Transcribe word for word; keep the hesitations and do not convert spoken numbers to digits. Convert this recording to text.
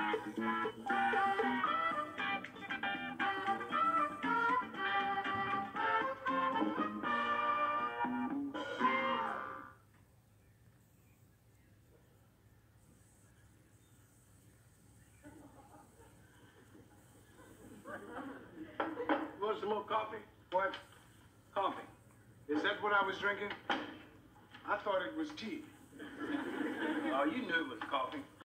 Want some more coffee? What? Coffee. Is that what I was drinking? I thought it was tea. Oh, you knew it was coffee.